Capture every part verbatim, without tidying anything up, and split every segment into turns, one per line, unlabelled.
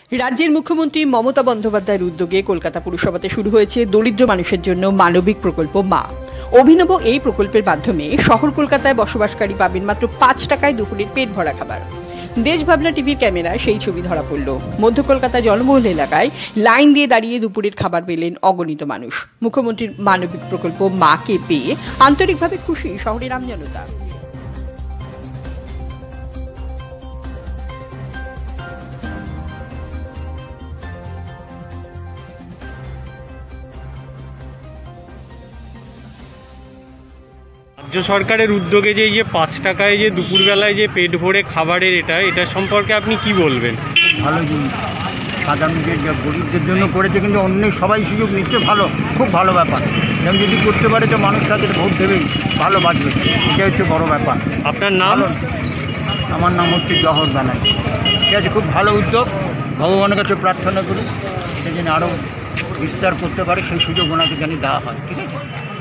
রাজ্যের মুখ্যমন্ত্রী মমতা বন্দ্যোপাধ্যায়ের উদ্যোগে কলকাতা পুরসভাতে শুরু হয়েছে দরিদ্র মানুষের জন্য মানবিক প্রকল্প মা। অভিনব এই প্রকল্পের মাধ্যমে শহর কলকাতায় বসবাসকারী পাবেন মাত্র পাঁচ টাকায় দুপুরের পেট ভরা খাবার। দেশভাবনা টিভির ক্যামেরায় সেই ছবি ধরা পড়ল। মধ্য কলকাতা জনবহুল এলাকায় লাইন দিয়ে দাঁড়িয়ে দুপুরের খাবার পেলেন অগণিত মানুষ। মুখ্যমন্ত্রীর মানবিক প্রকল্প মাকে পেয়ে আন্তরিকভাবে খুশি শহরের আমজনতা।
রাজ্য সরকারের উদ্যোগে যে এই যে পাঁচ টাকায় যে দুপুরবেলায় যে পেট ভরে খাবারের এটা এটা সম্পর্কে আপনি কি বলবেন?
ভালো জিনিস, সাধারণ যে গরিবদের জন্য করেছে, কিন্তু অন্য সবাই সুযোগ নিচ্ছে, ভালো, খুব ভালো ব্যাপার। এরকম যদি করতে পারে তো মানুষ তাদের ভোট দেবেই, ভালো বাঁচবে, এটা হচ্ছে বড় ব্যাপার।
আপনার নাম?
আমার নাম হচ্ছে জহর ব্যানার্জি। ঠিক আছে, খুব ভালো উদ্যোগ। ভগবানের কাছে প্রার্থনা করি সে যেন আরও বিস্তার করতে পারে, সেই সুযোগ ওনাকে যেন দেওয়া হয়। ঠিক আছে,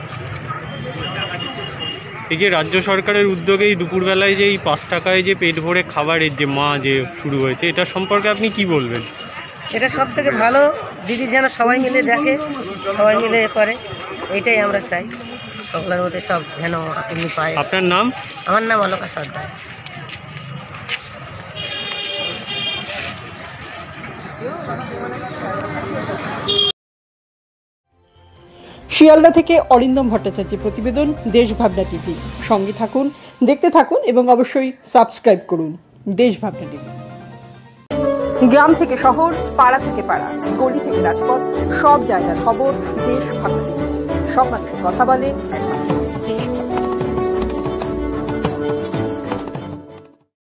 এই যে রাজ্য সরকারের উদ্যোগে এই দুপুরবেলায় যে এই পাঁচ টাকায় যে পেট ভরে খাবারের যে মা যে শুরু হয়েছে, এটা সম্পর্কে আপনি কি বলবেন?
এটা সব থেকে ভালো, দিদি যেন সবাই মিলে দেখে, সবাই মিলে এ করে, এইটাই আমরা চাই। সকলের মধ্যে সব যেন এমনি পায়।
আপনার নাম?
আমার নাম অলকা সর্দার।
শিয়ালদা থেকে অরিন্দম ভট্টাচার্যের প্রতিবেদন, দেশভাবনা টিভি। সঙ্গে থাকুন, দেখতে থাকুন এবং অবশ্যই সাবস্ক্রাইব করুন দেশভাবনা টিভি। গ্রাম থেকে শহর, পাড়া থেকে পাড়া, গলি থেকে রাজপথ, সব জায়গার খবর দেশভাবনা টিভি। সব মানুষের কথা বলে একমাত্র